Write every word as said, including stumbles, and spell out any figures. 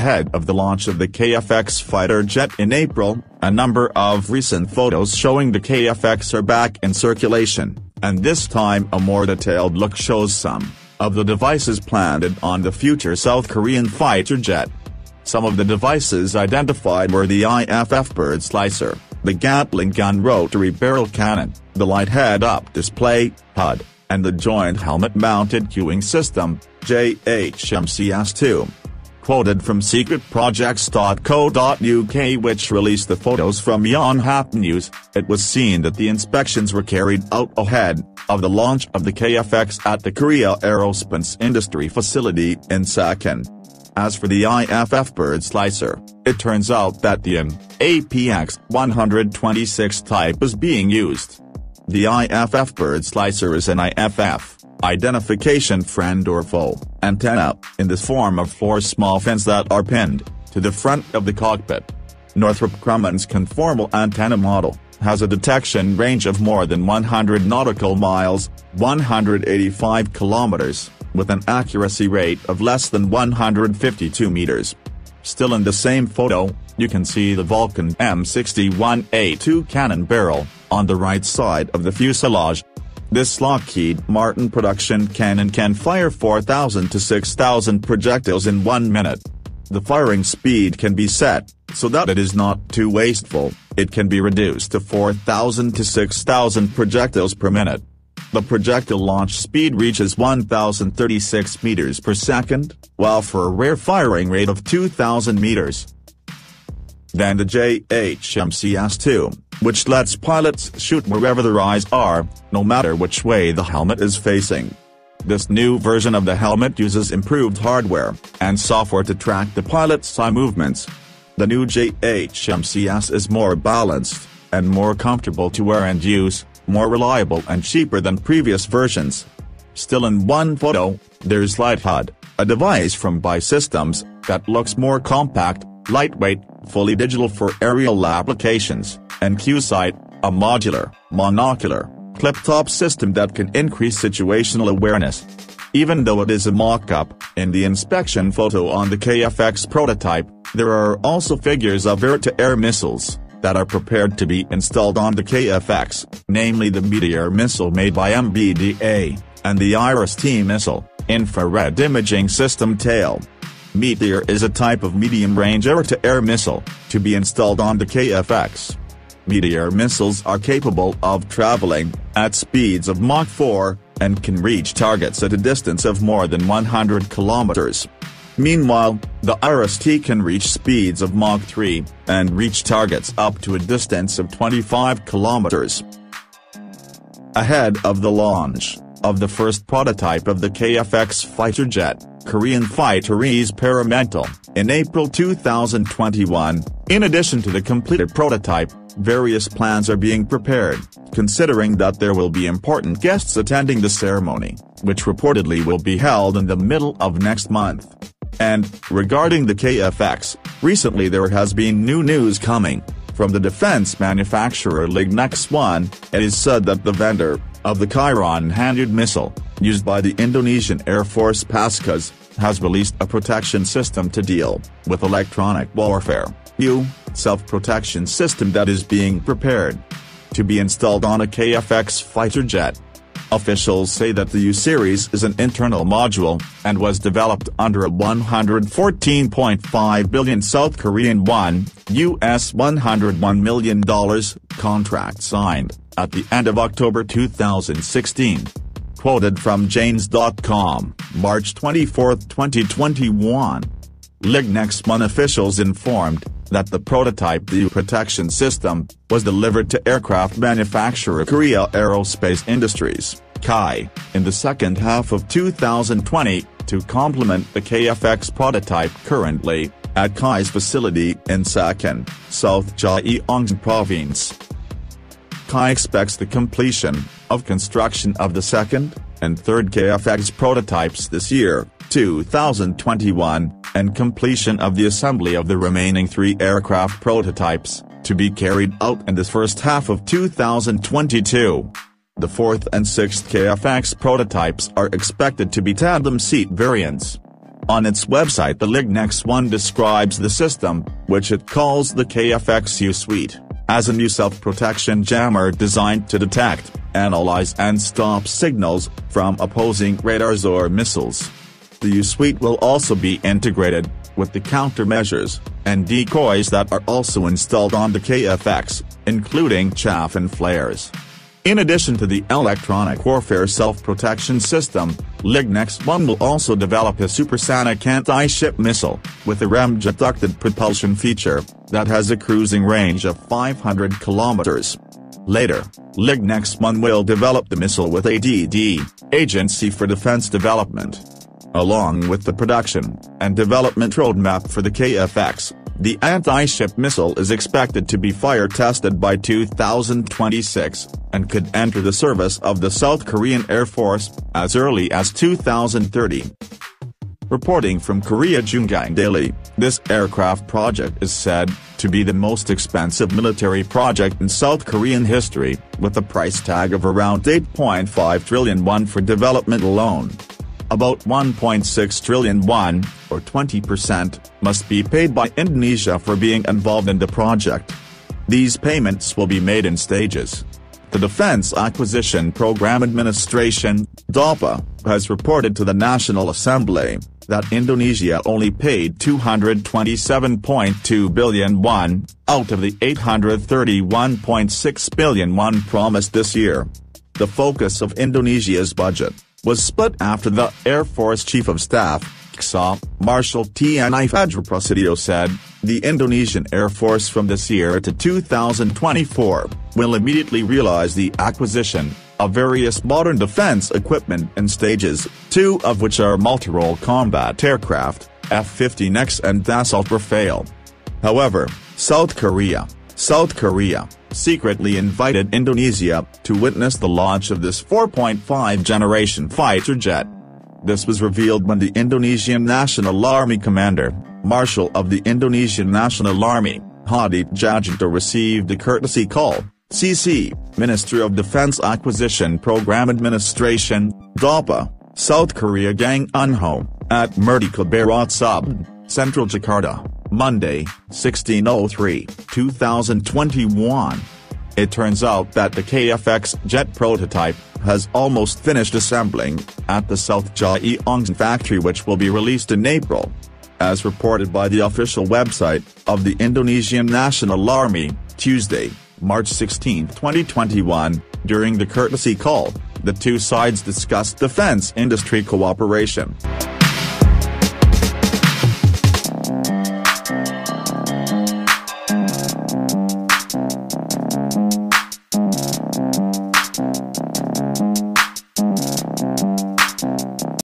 ahead of the launch of the K F X fighter jet in April, a number of recent photos showing the K F X are back in circulation, and this time a more detailed look shows some of the devices planted on the future South Korean fighter jet. Some of the devices identified were the I F F bird slicer, the Gatling gun rotary barrel cannon, the light head-up display, H U D, and the joint helmet-mounted cueing system, J H M C S two. Quoted from secret projects dot co dot U K, which released the photos from Yonhap News, it was seen that the inspections were carried out ahead of the launch of the K F X at the Korea Aerospace Industry facility in Sakan. As for the I F F bird slicer, it turns out that the M A P X one twenty-six type is being used. The I F F bird slicer is an I F F, identification friend or foe, antenna, in the form of four small fins that are pinned to the front of the cockpit. Northrop Grumman's conformal antenna model has a detection range of more than one hundred nautical miles, one hundred eighty-five kilometers, with an accuracy rate of less than one hundred fifty-two meters. Still in the same photo, you can see the Vulcan M sixty-one A two cannon barrel on the right side of the fuselage. This Lockheed Martin production cannon can fire four thousand to six thousand projectiles in one minute. The firing speed can be set so that it is not too wasteful. It can be reduced to four thousand to six thousand projectiles per minute. The projectile launch speed reaches one thousand thirty-six meters per second, while for a rare firing rate of two thousand meters. Then the J H M C S two, which lets pilots shoot wherever their eyes are, no matter which way the helmet is facing. This new version of the helmet uses improved hardware and software to track the pilot's eye movements. The new J H M C S is more balanced and more comfortable to wear and use, more reliable and cheaper than previous versions. Still in one photo, there's Light H U D, a device from Buy Systems that looks more compact, lightweight, fully digital for aerial applications, and QSight, a modular, monocular, clip-top system that can increase situational awareness. Even though it is a mock-up, in the inspection photo on the K F X prototype, there are also figures of air-to-air missiles that are prepared to be installed on the K F X, namely the Meteor missile made by M B D A, and the IRIS-T missile, infrared imaging system tail. Meteor is a type of medium-range air-to-air missile, to be installed on the K F X. Meteor missiles are capable of traveling at speeds of Mach four, and can reach targets at a distance of more than one hundred kilometers. Meanwhile, the IRIS-T can reach speeds of Mach three, and reach targets up to a distance of twenty-five kilometers. Ahead of the launch of the first prototype of the K F X fighter jet, Korean fighter Ease Paramental, in April two thousand twenty-one, in addition to the completed prototype, various plans are being prepared, considering that there will be important guests attending the ceremony, which reportedly will be held in the middle of next month. And, regarding the K F X, recently there has been new news coming from the defense manufacturer Lignex One. It is said that the vendor of the Chiron handheld missile, used by the Indonesian Air Force Paskas, has released a protection system to deal with electronic warfare, U, self-protection system that is being prepared to be installed on a K F X fighter jet. Officials say that the U-series is an internal module, and was developed under a one hundred fourteen point five billion South Korean won, U S one hundred one million dollars, contract signed at the end of October two thousand sixteen. Quoted from Janes dot com, March twenty-fourth twenty twenty-one. Lignex One officials informed that the prototype the U protection system was delivered to aircraft manufacturer Korea Aerospace Industries, K I, in the second half of two thousand twenty, to complement the K F X prototype currently at K I's facility in Sakan, South Gyeongsang Province. K I expects the completion of construction of the second and third K F X prototypes this year, two thousand twenty-one, and completion of the assembly of the remaining three aircraft prototypes, to be carried out in the first half of two thousand twenty-two. The fourth and sixth K F X prototypes are expected to be tandem seat variants. On its website, the Lignex One describes the system, which it calls the K F X U Suite, as a new self-protection jammer designed to detect, analyze and stop signals from opposing radars or missiles. The U Suite will also be integrated with the countermeasures and decoys that are also installed on the K F X, including chaff and flares. In addition to the electronic warfare self-protection system, Lignex One will also develop a supersonic anti-ship missile, with a ramjet ducted propulsion feature, that has a cruising range of five hundred kilometers. Later, Lignex One will develop the missile with A D D, Agency for Defense Development. Along with the production and development roadmap for the K F X, the anti-ship missile is expected to be fire-tested by two thousand twenty-six, and could enter the service of the South Korean Air Force as early as two thousand thirty. Reporting from Korea Jungang Daily, this aircraft project is said to be the most expensive military project in South Korean history, with a price tag of around eight point five trillion won for development alone. About one point six trillion won, or twenty percent, must be paid by Indonesia for being involved in the project. These payments will be made in stages. The Defense Acquisition Program Administration, D A P A, has reported to the National Assembly that Indonesia only paid two hundred twenty-seven point two billion won, out of the eight hundred thirty-one point six billion won promised this year. The focus of Indonesia's budget was split after the Air Force Chief of Staff, K S A, Marshal T N I Fadroprasetyo said, the Indonesian Air Force from this year to two thousand twenty-four, will immediately realize the acquisition of various modern defense equipment in stages, two of which are multi-role combat aircraft, F fifteen X and Dassault Rafale. However, South Korea, South Korea, secretly invited Indonesia to witness the launch of this four point five generation fighter jet. This was revealed when the Indonesian National Army commander, Marshal of the Indonesian National Army, Hadi Djajjanto received a courtesy call, C C, Ministry of Defense Acquisition Program Administration, D A P A, South Korea Gang Unho, at Merdeka Barat Sabdan, Central Jakarta, Monday, sixteen oh three, two thousand twenty-one. It turns out that the K F X jet prototype has almost finished assembling at the South Gyeongsang factory, which will be released in April. As reported by the official website of the Indonesian National Army, Tuesday, March sixteenth twenty twenty-one, during the courtesy call, the two sides discussed defense industry cooperation.